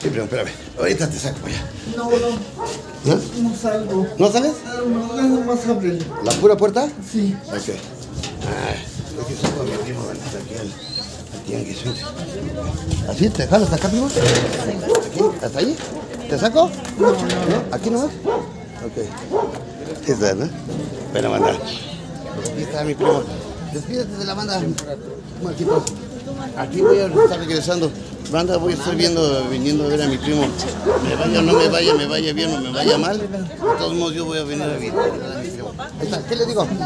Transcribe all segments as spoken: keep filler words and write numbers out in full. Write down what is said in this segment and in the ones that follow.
Sí, primo, espérame. Ahorita te saco allá. No, no. ¿No? No salgo. ¿No sales? No, nada más abrir. ¿La pura puerta? Sí. Ok. Ay, es que saco a mi primo aquí al, al tianguis. ¿Así? ¿Te jalas hasta acá, primo? ¿Aquí? ¿Hasta ahí? ¿Te saco? No, no, no. ¿Aquí nomás? Ok. ¿Qué está, no? Bueno, banda. Aquí está mi primo. Despídete de la banda. Marquitos. Aquí voy a estar regresando. Banda, voy a estar viendo, viniendo a ver a mi primo. Me vaya o no me vaya, me vaya bien o me vaya mal. De todos modos, yo voy a venir a visitar a mi primo. Ahí está. ¿Qué le digo?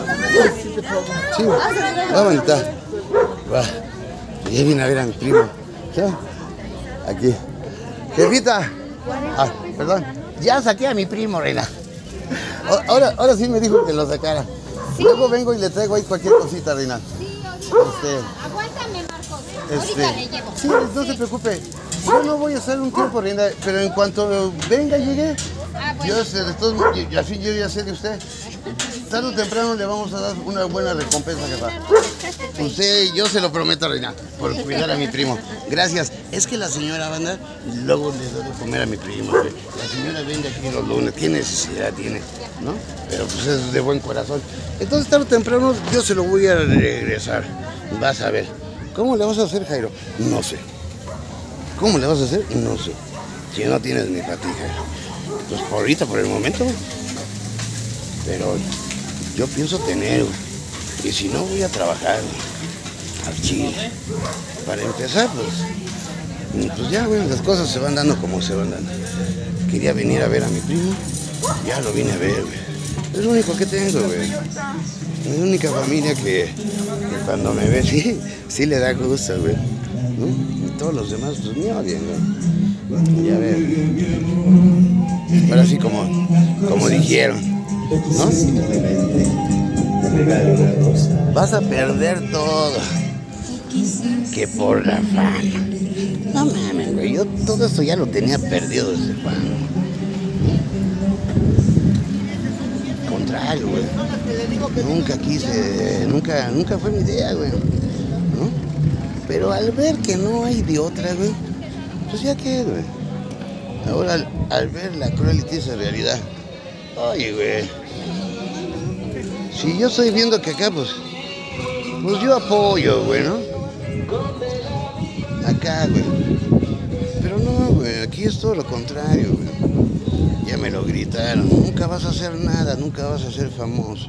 Sí. Va, manita. Va. Ya vine a ver a mi primo. ¿Qué? Aquí. Jefita. Ah, perdón. Ya saqué a mi primo, reina. Ahora, ahora sí me dijo que lo sacara. ¿Sí? Luego vengo y le traigo ahí cualquier cosita, reina. Sí, Este, aguántame, Marcos. este, Ahorita le llevo. sí, no se preocupe. Yo no voy a estar un tiempo, reina, pero en cuanto venga, llegue, Ah, bueno. yo, sé, de todos modos, y así yo ya sé de usted. Tarde o temprano le vamos a dar una buena recompensa, jefa. Usted, yo se lo prometo, reina, por cuidar a mi primo. Gracias. Es que la señora, banda, luego le doy de comer a mi primo, güey. La señora vende aquí los lunes, ¿qué necesidad tiene? ¿No? Pero pues es de buen corazón. Entonces, tarde o temprano, yo se lo voy a regresar. Vas a ver. ¿Cómo le vas a hacer, Jairo? No sé. ¿Cómo le vas a hacer? No sé. Si no tienes ni para ti, Jairo. Pues por ahorita, por el momento, güey. Pero yo pienso tener, güey. Y si no, voy a trabajar, güey, al Chile. Para empezar, pues, pues ya, güey, las cosas se van dando como se van dando. Quería venir a ver a mi primo, ya lo vine a ver, güey. Es lo único que tengo, güey. Es la única familia que, que cuando me ve, sí, sí le da gusto, güey. ¿No? Y todos los demás, pues, me odian, güey. Y a ver, ahora sí como, como dijeron, ¿no? Vas a perder todo. Que por la fama. No mames, güey. Yo todo esto ya lo tenía perdido desde cuando. Al contrario, güey. Nunca quise, nunca, nunca fue mi idea, güey. ¿No? Pero al ver que no hay de otra, güey, pues ya qué, güey. Ahora al, al ver la cruel y triste realidad, oye, güey. Si yo estoy viendo que acá, pues, pues yo apoyo, güey, ¿no? Acá, güey. Pero no, güey, aquí es todo lo contrario, güey. Ya me lo gritaron. Nunca vas a hacer nada, nunca vas a ser famoso.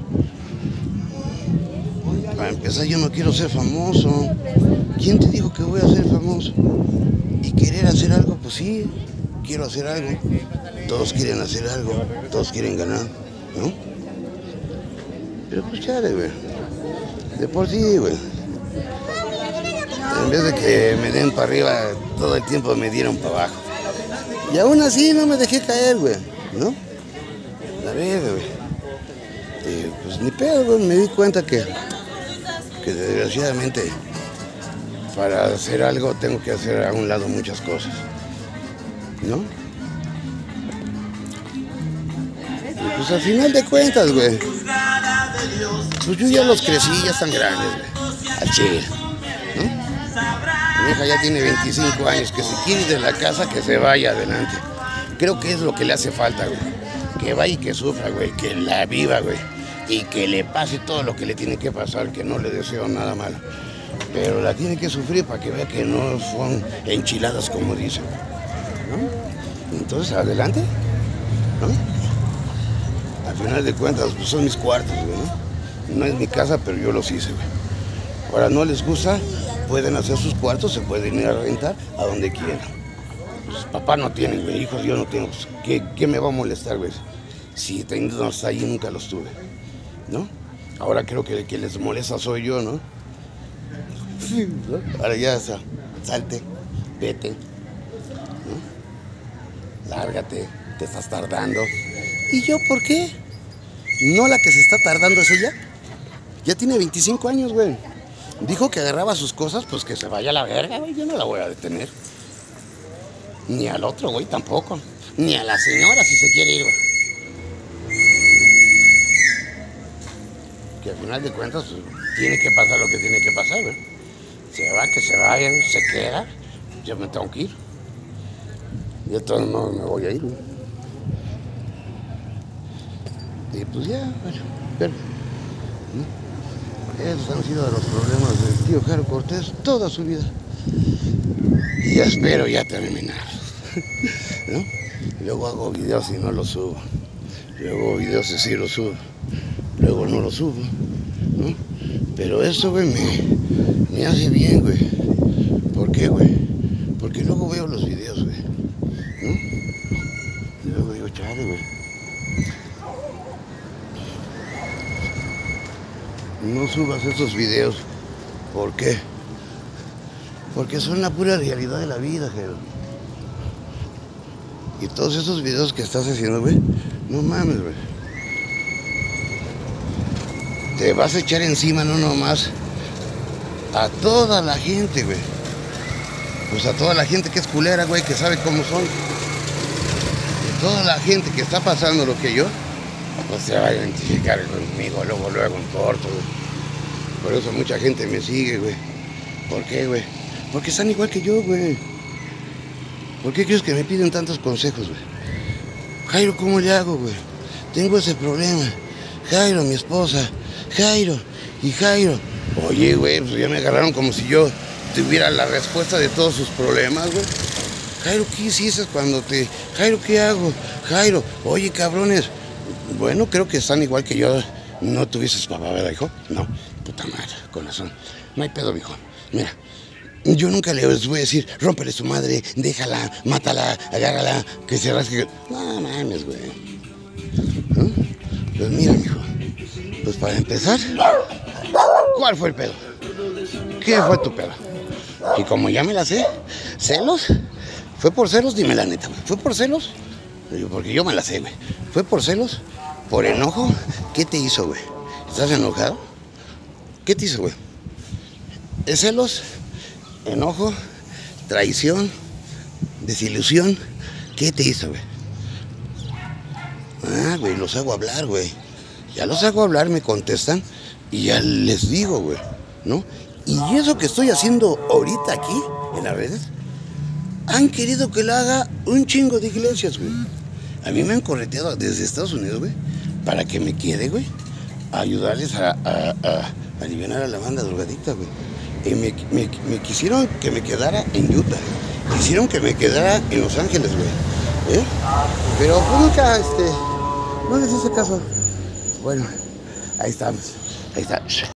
Para empezar, yo no quiero ser famoso. ¿Quién te dijo que voy a ser famoso? Y querer hacer algo, pues sí, quiero hacer algo. Todos quieren hacer algo, todos quieren ganar, ¿no? Pero pues chale, güey. De por sí, güey. En vez de que me den para arriba, todo el tiempo me dieron para abajo. Y aún así no me dejé caer, güey, ¿no? La verga, güey. Y pues ni pedo, güey. Me di cuenta que, que desgraciadamente para hacer algo tengo que hacer a un lado muchas cosas, ¿no? Y pues al final de cuentas, güey, pues yo ya los crecí, ya están grandes, güey, al chile, ¿no? Mi hija ya tiene veinticinco años, que si quiere ir de la casa, que se vaya adelante. Creo que es lo que le hace falta, güey. Que vaya y que sufra, güey, que la viva, güey. Y que le pase todo lo que le tiene que pasar, que no le deseo nada malo. Pero la tiene que sufrir para que vea que no son enchiladas como dicen, ¿no? Entonces, adelante, ¿no? Al final de cuentas, pues son mis cuartos, güey, ¿no? No es mi casa, pero yo los hice, güey. Ahora, no les gusta, pueden hacer sus cuartos, se pueden ir a rentar a donde quieran. Pues, papá no tiene, güey, hijos yo no tengo. Pues, ¿qué, ¿Qué me va a molestar, güey? Si teniendo hasta ahí nunca los tuve, ¿no? Ahora creo que el que les molesta soy yo, ¿no? Sí, ¿no? Ahora ya está, salte, vete, ¿no? Lárgate, te estás tardando. ¿Y yo por qué? ¿No la que se está tardando es ella? Ya tiene veinticinco años, güey. Dijo que agarraba sus cosas, pues que se vaya a la verga, güey. Yo no la voy a detener. Ni al otro, güey, tampoco. Ni a la señora, si se quiere ir, güey. Que al final de cuentas, pues, tiene que pasar lo que tiene que pasar, güey. Se va, que se vaya, se queda. Yo me tengo que ir. de todos modos me voy a ir, güey. Y pues ya, bueno, pero, ¿no? Esos han sido los problemas del tío Jaro Cortés toda su vida. Y ya espero ya terminar, ¿no? Luego hago videos y no los subo. Luego hago videos y sí los subo. Luego no los subo, ¿no? Pero eso, güey, me, me hace bien, güey. ¿Por qué, güey? Porque luego veo los videos, güey, ¿no? Y luego digo, chale, güey. No subas esos videos. ¿Por qué? Porque son la pura realidad de la vida, Jero. Y todos esos videos que estás haciendo, güey, no mames, güey. Te vas a echar encima, no nomás a toda la gente, güey. Pues a toda la gente que es culera, güey, que sabe cómo son. Y toda la gente que está pasando lo que yo, pues se va a identificar conmigo luego, luego en corto, güey. Por eso mucha gente me sigue, güey. ¿Por qué, güey? Porque están igual que yo, güey. ¿Por qué crees que me piden tantos consejos, güey? Jairo, ¿cómo le hago, güey? Tengo ese problema. Jairo, mi esposa. Jairo. Y Jairo. Oye, güey, pues ya me agarraron como si yo tuviera la respuesta de todos sus problemas, güey. Jairo, ¿qué hiciste cuando te...? Jairo, ¿qué hago? Jairo, oye, cabrones. Bueno, creo que están igual que yo. ¿No tuvieses papá, verdad, hijo? No. Puta madre, con razón. No hay pedo, mijo. Mira. Yo nunca les voy a decir, rómpele su madre, déjala, mátala, agárrala, que se rasque. No mames, güey. ¿No? Pues mira, mijo. Pues para empezar, ¿cuál fue el pedo? ¿Qué fue tu pedo? Y como ya me la sé, ¿celos? ¿Fue por celos? Dime la neta, güey. ¿Fue por celos? Porque yo me la sé, güey. ¿Fue por celos? ¿Por enojo? ¿Qué te hizo, güey? ¿Estás enojado? ¿Qué te hizo, güey? ¿Es celos? ¿Enojo? ¿Traición? ¿Desilusión? ¿Qué te hizo, güey? Ah, güey, los hago hablar, güey. Ya los hago hablar, me contestan y ya les digo, güey, ¿no? Y eso que estoy haciendo ahorita aquí, en las redes, han querido que lo haga un chingo de iglesias, güey. A mí me han correteado desde Estados Unidos, güey, para que me quede, güey, a ayudarles a, a, a aliviar a la banda drogadicta, güey. Y me, me, me quisieron que me quedara en Utah, quisieron que me quedara en Los Ángeles, güey, ¿eh? Pero pues nunca, este, no les hice caso. Bueno, ahí estamos, ahí está.